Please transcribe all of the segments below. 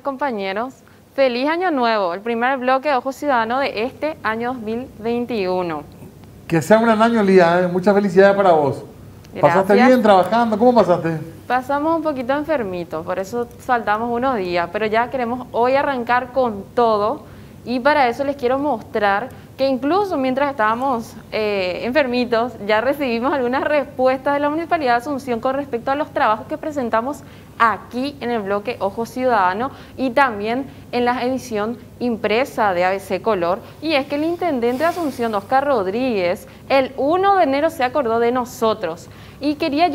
compañeros. Feliz Año Nuevo, el primer bloque de Ojo Ciudadano de este año 2021. Que sea un gran año, Lía, ¿eh? Muchas felicidades para vos. Gracias. ¿Pasaste bien trabajando? ¿Cómo pasaste? Pasamos un poquito enfermitos, por eso faltamos unos días, pero ya queremos hoy arrancar con todo y para eso les quiero mostrar que incluso mientras estábamos enfermitos ya recibimos algunas respuestas de la Municipalidad de Asunción con respecto a los trabajos que presentamos aquí en el bloque Ojo Ciudadano y también en la edición impresa de ABC Color. Y es que el intendente de Asunción, Oscar Rodríguez, el 1 de enero se acordó de nosotros y quería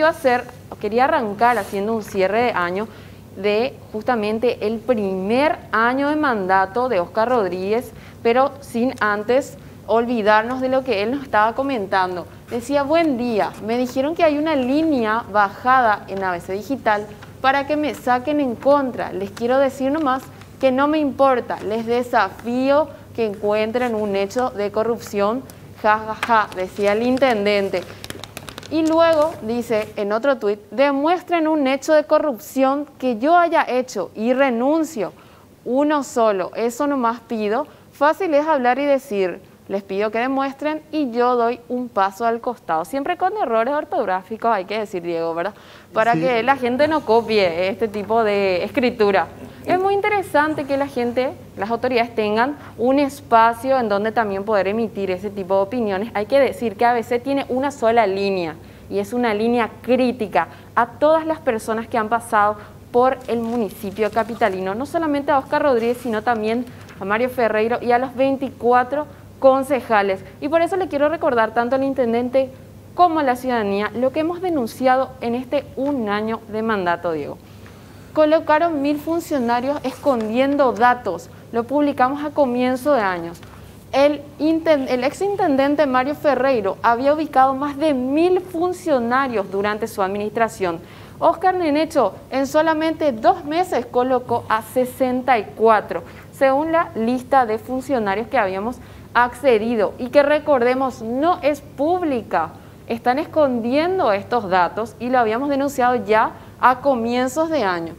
arrancar haciendo un cierre de año de justamente el primer año de mandato de Oscar Rodríguez, pero sin antes olvidarnos de lo que él nos estaba comentando. Decía: buen día, me dijeron que hay una línea bajada en ABC Digital para que me saquen en contra. Les quiero decir nomás que no me importa, les desafío que encuentren un hecho de corrupción, jajaja, decía el intendente. Y luego dice en otro tuit: demuestren un hecho de corrupción que yo haya hecho y renuncio. Uno solo, eso nomás pido. Fácil es hablar y decir, les pido que demuestren y yo doy un paso al costado. Siempre con errores ortográficos, hay que decir, Diego, ¿verdad? Para que la gente no copie este tipo de escritura. Es muy interesante que la gente, las autoridades tengan un espacio en donde también poder emitir ese tipo de opiniones. Hay que decir que ABC tiene una sola línea y es una línea crítica a todas las personas que han pasado por el municipio capitalino, no solamente a Oscar Rodríguez, sino también a Mario Ferreiro y a los 24 concejales. Y por eso le quiero recordar tanto al intendente como a la ciudadanía lo que hemos denunciado en este un año de mandato, Diego. Colocaron 1000 funcionarios escondiendo datos, lo publicamos a comienzo de años. El exintendente Mario Ferreiro había ubicado más de 1000 funcionarios durante su administración. Oscar Nenecho en solamente 2 meses colocó a 64, según la lista de funcionarios que habíamos accedido y que, recordemos, no es pública. Están escondiendo estos datos y lo habíamos denunciado ya a comienzos de año.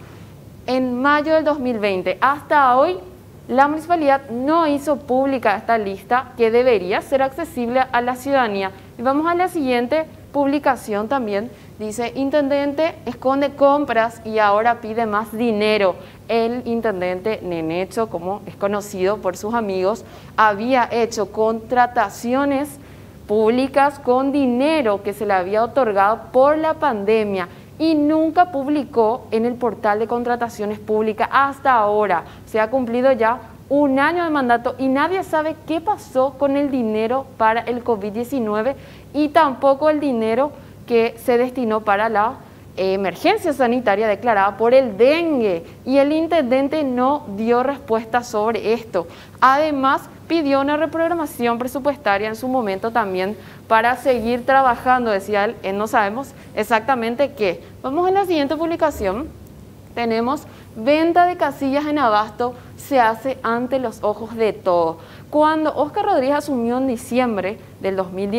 En mayo del 2020 hasta hoy, la municipalidad no hizo pública esta lista que debería ser accesible a la ciudadanía. Y vamos a la siguiente publicación también. Dice: intendente esconde compras y ahora pide más dinero. El intendente Nenecho, como es conocido por sus amigos, había hecho contrataciones públicas con dinero que se le había otorgado por la pandemia y nunca publicó en el portal de contrataciones públicas hasta ahora. Se ha cumplido ya un año de mandato y nadie sabe qué pasó con el dinero para el COVID-19 y tampoco el dinero que se destinó para la emergencia sanitaria declarada por el dengue, y el intendente no dio respuesta sobre esto. Además, pidió una reprogramación presupuestaria en su momento también para seguir trabajando, decía él, no sabemos exactamente qué. Vamos a la siguiente publicación. Tenemos: venta de casillas en Abasto se hace ante los ojos de todos. Cuando Oscar Rodríguez asumió en diciembre del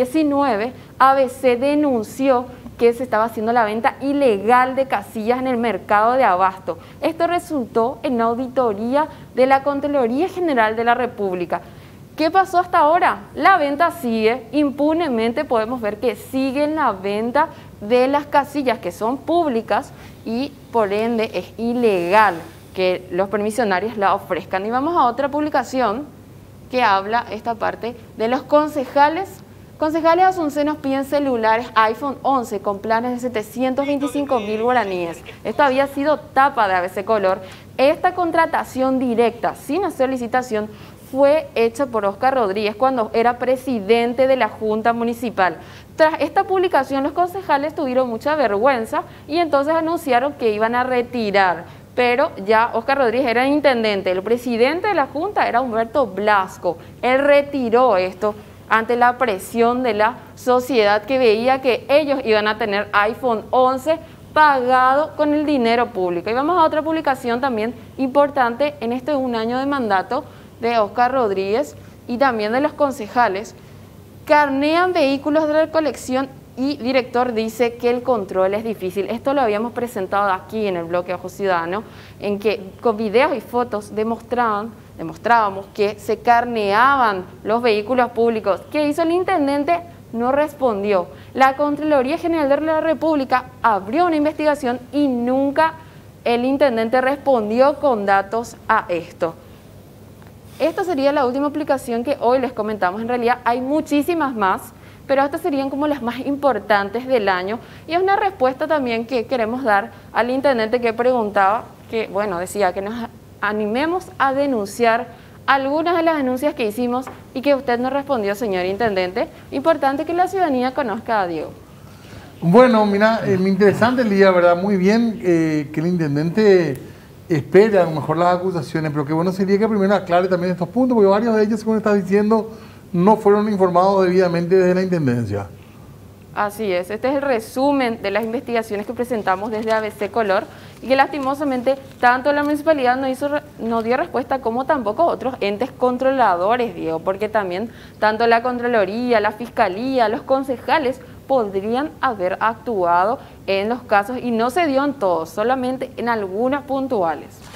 2019, ABC denunció que se estaba haciendo la venta ilegal de casillas en el mercado de Abasto. Esto resultó en una auditoría de la Contraloría General de la República. ¿Qué pasó hasta ahora? La venta sigue, impunemente podemos ver que sigue la venta de las casillas que son públicas y por ende es ilegal que los permisionarios la ofrezcan. Y vamos a otra publicación que habla esta parte de los concejales. Concejales asuncenos piden celulares iPhone 11 con planes de 725.000 guaraníes. Esto había sido tapa de ABC Color. Esta contratación directa, sin hacer licitación, fue hecha por Oscar Rodríguez cuando era presidente de la Junta Municipal. Tras esta publicación, los concejales tuvieron mucha vergüenza y entonces anunciaron que iban a retirar. Pero ya Oscar Rodríguez era intendente, el presidente de la Junta era Humberto Blasco. Él retiró esto ante la presión de la sociedad que veía que ellos iban a tener iPhone 11 pagado con el dinero público. Y vamos a otra publicación también importante en este un año de mandato de Oscar Rodríguez y también de los concejales. Carnean vehículos de recolección y director dice que el control es difícil. Esto lo habíamos presentado aquí en el bloque Ojo Ciudadano, en que con videos y fotos demostrábamos que se carneaban los vehículos públicos. ¿Qué hizo el intendente? No respondió. La Contraloría General de la República abrió una investigación y nunca el intendente respondió con datos a esto. Esta sería la última aplicación que hoy les comentamos. En realidad hay muchísimas más, pero estas serían como las más importantes del año. Y es una respuesta también que queremos dar al intendente que preguntaba, que bueno, decía que nos animemos a denunciar algunas de las denuncias que hicimos y que usted nos respondió, señor intendente. Importante que la ciudadanía conozca a Diego. Bueno, mira, me interesante el día, ¿verdad? Muy bien que el intendente espere a lo mejor las acusaciones, pero qué bueno sería que primero aclare también estos puntos, porque varios de ellos, según estás diciendo, no fueron informados debidamente desde la intendencia. Así es, este es el resumen de las investigaciones que presentamos desde ABC Color y que lastimosamente tanto la municipalidad no dio respuesta como tampoco otros entes controladores, Diego, porque también tanto la Contraloría, la Fiscalía, los concejales podrían haber actuado en los casos y no se dio en todos, solamente en algunas puntuales.